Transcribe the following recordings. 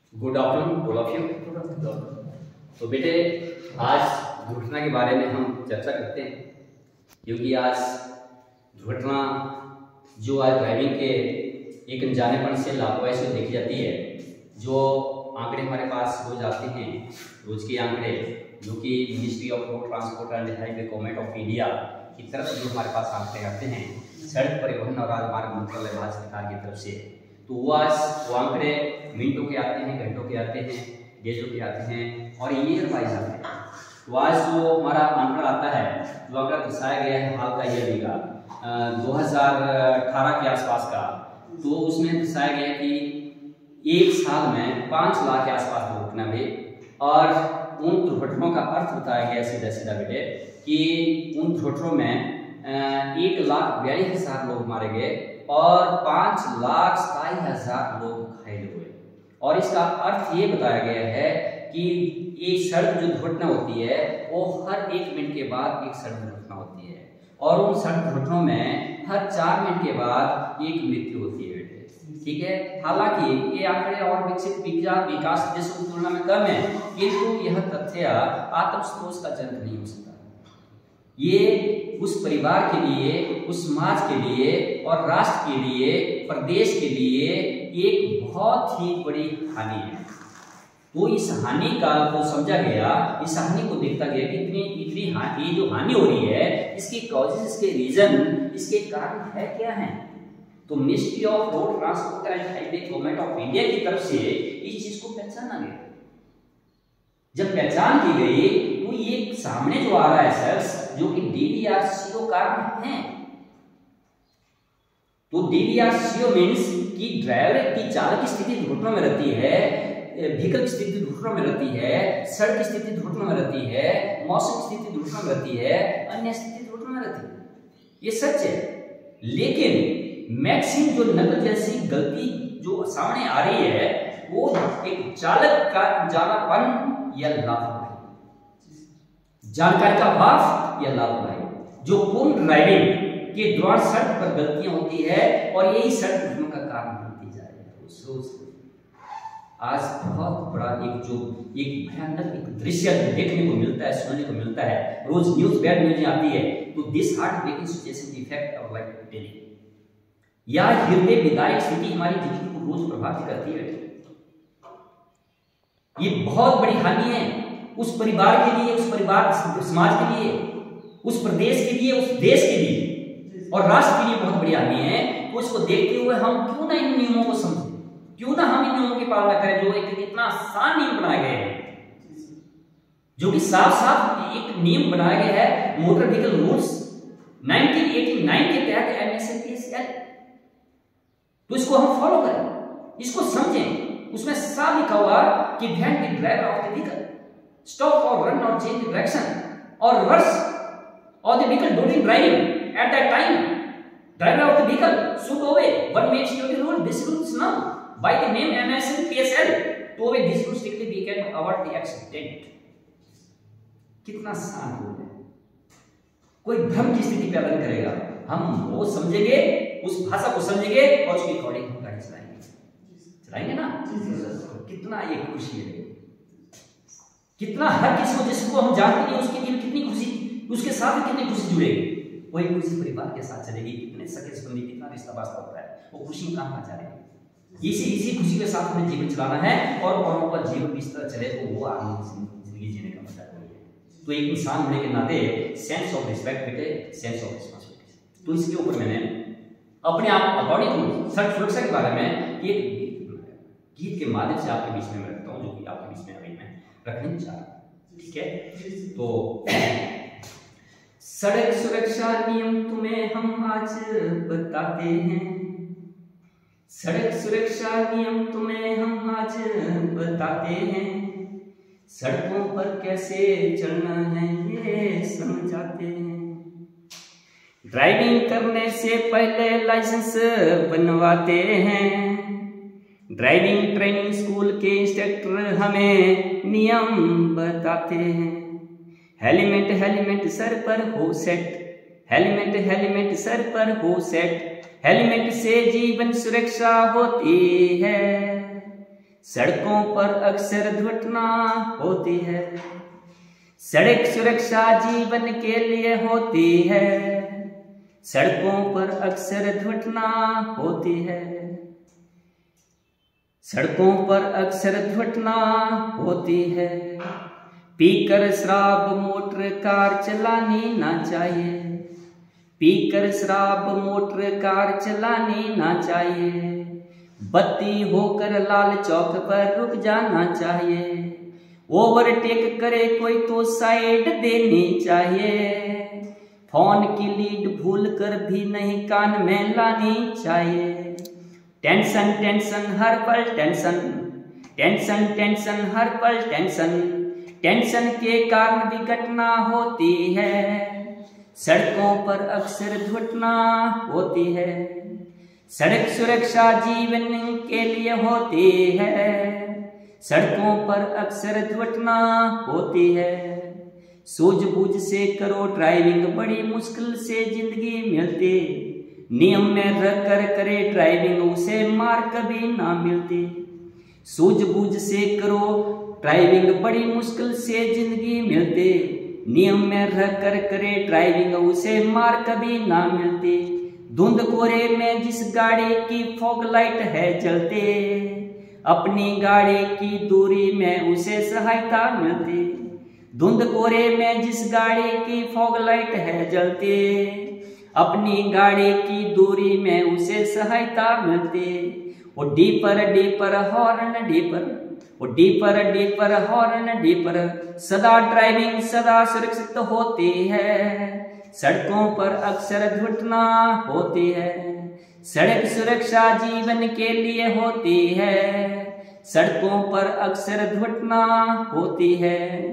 Good afternoon all of you. तो बेटे, आज दुर्घटना के बारे में हम चर्चा करते हैं, क्योंकि आज दुर्घटना जो आज ड्राइविंग के एक अनजानेपन से, लापरवाही से देखी जाती है। जो आंकड़े हमारे पास रोज आते हैं, रोज के आंकड़े जो कि ministry of road transport and highway government of India की तरफ से जो हमारे पास आंकड़े आते हैं, सड़क परिवहन और राजमार्ग मंत्रालय भारत सरकार की तरफ से, तो वो आंकड़े मिनटों के आते हैं, घंटों के आते हैं, डेजों के आते हैं और ईयर वाइज आते हैं। तो आज जो हमारा आंकड़ा आता है, जो आंकड़ा दर्शाया गया है हाल का ईयर का 2018 के आसपास का, तो उसमें दर्शाया गया कि एक साल में 5 लाख के आसपास दुर्घटना हुई। और उन दुर्घटनाओं का अर्थ बताया गया सीधा बेटे कि उन दुर्घटनाओं में 1,42,000 लोग मारे गए और 5,27,000 लोग घायल हुए। और इसका अर्थ ये बताया गया है कि एक सड़क जो दुर्घटना होती है वो हर 1 मिनट के बाद एक सड़क दुर्घटना होती है, और उन सड़क दुर्घटनाओं में हर 4 मिनट के बाद एक मृत्यु होती है बेटे। ठीक है, हालांकि ये आंकड़े और विकसित विकास देशों की तुलना में कम है, किंतु यह तथ्य आत्मसंतोष का जनक नहीं हो सकता। ये उस परिवार के लिए, उस समाज के लिए और राष्ट्र के लिए, प्रदेश के लिए एक बहुत ही बड़ी हानि है। तो इस हानि का जो समझा गया, इस हानि को देखा गया कि इतनी हानि जो हानि हो रही है, इसके कॉजेज, इसके रीजन, इसके कारण है क्या है। तो ministry of road transport and highway government of India की तरफ से इस चीज को पहचाना गया। जब पहचान की गई तो ये सामने जो आ रहा है शख्स, जो कि DVRCO कारण है। तो DVRCO मीन्स कि ड्राइवर की चालक की स्थिति दुर्घटना में रहती है, व्हीकल की स्थिति दुर्घटना में रहती है, सड़क की स्थिति दुर्घटना में रहती है, मौसम की स्थिति दुर्घटना में रहती है, अन्य स्थिति दुर्घटना में रहती है। ये सच है। लेकिन मैक्सिमम जो नकल जैसी गलती जो सामने आ रही है, वो एक चालक का अनजानापन या लापरवाही, जानकारी का अभाव या लापरवाही, जो पूर्ण ड्राइविंग के दौरान सड़क पर गलतियां होती है और यही सड़क दुर्घटना का कारण बनती जा रही है। आज बहुत बड़ा एक भयानक एक दृश्य देखने को मिलता है, सुनने को मिलता है। रोज न्यूज, बैड न्यूज आती है। तो this heartbreaking situation effect our life daily. यह हृदय विदारक स्थिति हमारी जिंदगी को रोज प्रभावित करती है। ये बहुत बड़ी हानि है उस परिवार के लिए, उस परिवार समाज के लिए, उस प्रदेश के लिए, उस देश के लिए और राष्ट्र के लिए बहुत बड़ी हानि है। तो इसको देखते हुए हम क्यों ना इन नियमों को समझें, क्यों ना हम इन नियमों की पालना करें, जो एक इतना आसान नियम बनाए गए हैं, जो कि साफ एक नियम बनाया गया है मोटर व्हीकल रूल्स 1989 के तहत MSPSL। तो इसको हम फॉलो करें, इसको समझें। उसमें साफ लिखा हुआ कि when the driver of the vehicle stop और रन और चेंज द डायरेक्शन और reverse of the vehicle during driving at that time, driver of the vehicle should obey one makes the rule. This rule is now by the name MSPSL to obey this rule strictly we can avoid the accident। कितना आसान rule है, कोई भ्रम की स्थिति पैदा नहीं करेगा। हम वो समझेंगे, उस भाषा को समझेंगे और उसके अकॉर्डिंग हम गाड़ी चलाएंगे ना। कितना ये खुशी है, कितना हर किसी को, जिसको हम जानते हैं उसके लिए कितनी खुशी, उसके साथ कितनी खुशी जुड़ेगी। वही खुशी परिवार के साथ चलेगी। कितने सगे संबंधी, कितना रिश्ता वास्ता होता है, वो खुशी कहाँ जा रही है। इसी खुशी के साथ हमें जीवन चलाना है और औरों का जीवन इस तरह चले तो वो आनंद जिंदगी जीने का मतलब है। तो एक इंसान होने के नाते सेंस ऑफ रिस्पेक्ट बेटे, सेंस ऑफ रिस्पांसिबिलिटी। तो इसके ऊपर मैंने अपने आप अकॉर्डिंग सड़क सुरक्षा के बारे में एक गीत के माध्यम से आपके बीच में मैं रखता हूँ, जो कि आपके बीच में अभी मैं रखने चाह रहा हूँ। ठीक है, तो सड़क सुरक्षा नियम तुम्हें हम आज बताते हैं। सड़क सुरक्षा नियम तुम्हें हम आज बताते हैं। सड़कों पर कैसे चलना है ये समझाते हैं। ड्राइविंग करने से पहले लाइसेंस बनवाते हैं। ड्राइविंग ट्रेनिंग स्कूल के इंस्ट्रक्टर हमें नियम बताते हैं। हेलमेट सर पर हो सेट, हेलमेट सर पर हो सेट। हेलमेट से जीवन सुरक्षा होती है। सड़कों पर अक्सर दुर्घटना होती है। सड़क सुरक्षा जीवन के लिए होती है। सड़कों पर अक्सर दुर्घटना होती है। सड़कों पर अक्सर दुर्घटना होती है। पीकर शराब मोटर कार चलानी ना चाहिए। पीकर शराब मोटर कार चलानी ना चाहिए। बत्ती होकर लाल चौक पर रुक जाना चाहिए। ओवरटेक करे कोई तो साइड देनी चाहिए। फोन की लीड भूल कर भी नहीं कान में लानी चाहिए। टेंशन टेंशन हर पल टेंशन, टेंशन टेंशन हर पल टेंशन, टेंशन के कारण भी घटना होती है। सड़कों पर अक्सर दुर्घटना होती है। सड़क सुरक्षा जीवन के लिए होती है। सड़कों पर अक्सर दुर्घटना होती है। सूझबूझ से करो ड्राइविंग, बड़ी मुश्किल से जिंदगी मिलती। नियम में रख कर करे ड्राइविंग, उसे मार कभी ना मिलती। सूझबूझ से करो ड्राइविंग, बड़ी मुश्किल से जिंदगी मिलती। नियम में रख कर करे ड्राइविंग, उसे मार कभी ना मिलती। धुंध कोरे में जिस गाड़ी की फॉग लाइट है जलते, अपनी गाड़ी की दूरी में उसे सहायता मिलती। धुंध कोरे में जिस गाड़ी की फॉग लाइट है जलते, अपनी गाड़ी की दूरी में उसे सहायता मिलती। वो डीपर हॉर्न डीपर, वो डीपर हॉर्न डीपर, सदा ड्राइविंग सदा सुरक्षित होती है। सड़कों पर अक्सर दुर्घटना होती है। सड़क सुरक्षा जीवन के लिए होती है। सड़कों पर अक्सर दुर्घटना होती है।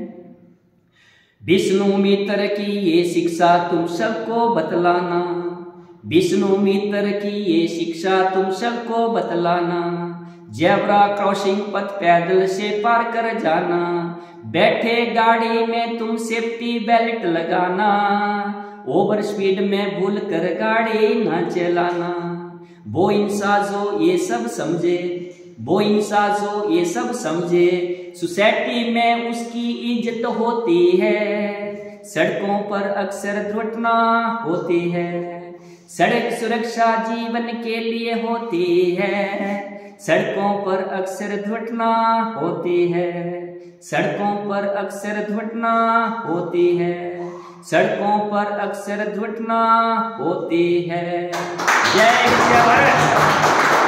विष्णु मित्र की ये शिक्षा तुम सबको बतलाना। विष्णु मित्र की ये शिक्षा तुम सबको बतलाना। जेब्रा क्रॉसिंग पथ पैदल से पार कर जाना। बैठे गाड़ी में तुम सेफ्टी बेल्ट लगाना। ओवर स्पीड में भूल कर गाड़ी ना चलाना। वो इंसान जो ये सब समझे, वो इंसान जो ये सब समझे, सोसाइटी में उसकी इज्जत होती है। सड़कों पर अक्सर दुर्घटना होती है। सड़क सुरक्षा जीवन के लिए होती है। सड़कों पर अक्सर दुर्घटना होती है। सड़कों पर अक्सर दुर्घटना होती है। सड़कों पर अक्सर दुर्घटना होती है। जय भारत।